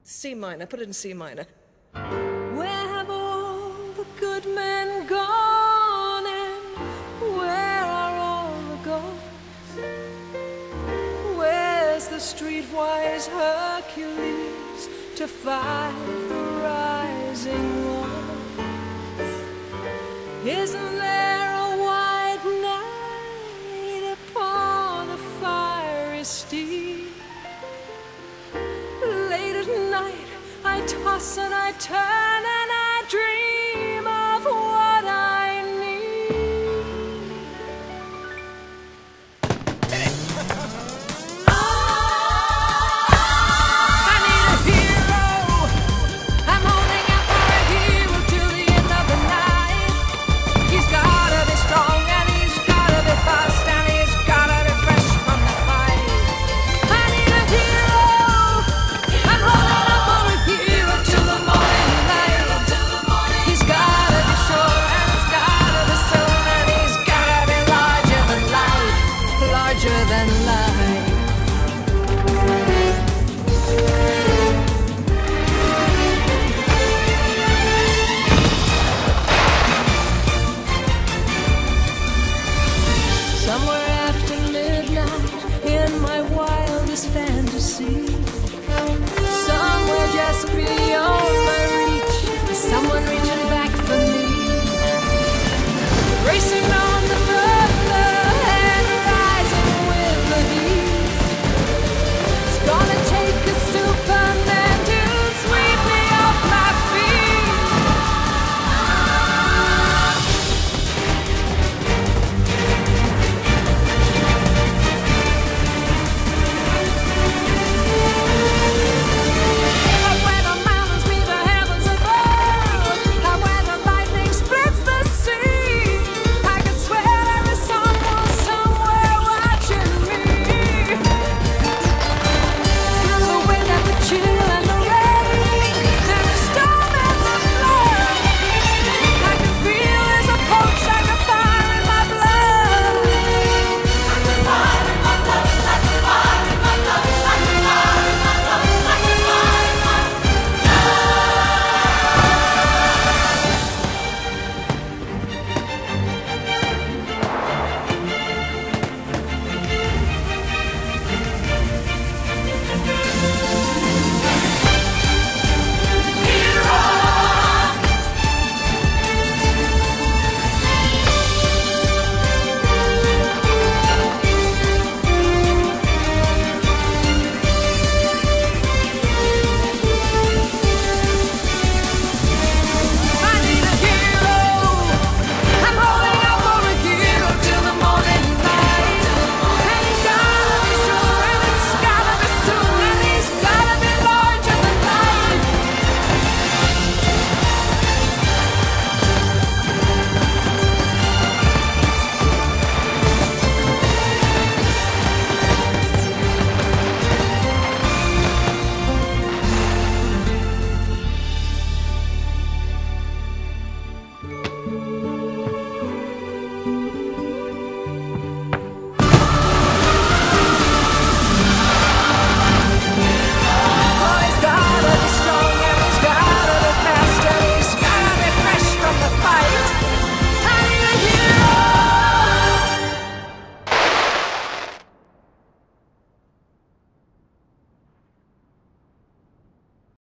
C minor. Put it in C minor. Where have all the good men gone, and where are all the ghosts? Where's the streetwise Hercules to fight the rising walls? Isn't there a white knight upon a fiery steed? Late at night I toss and I turn and I dream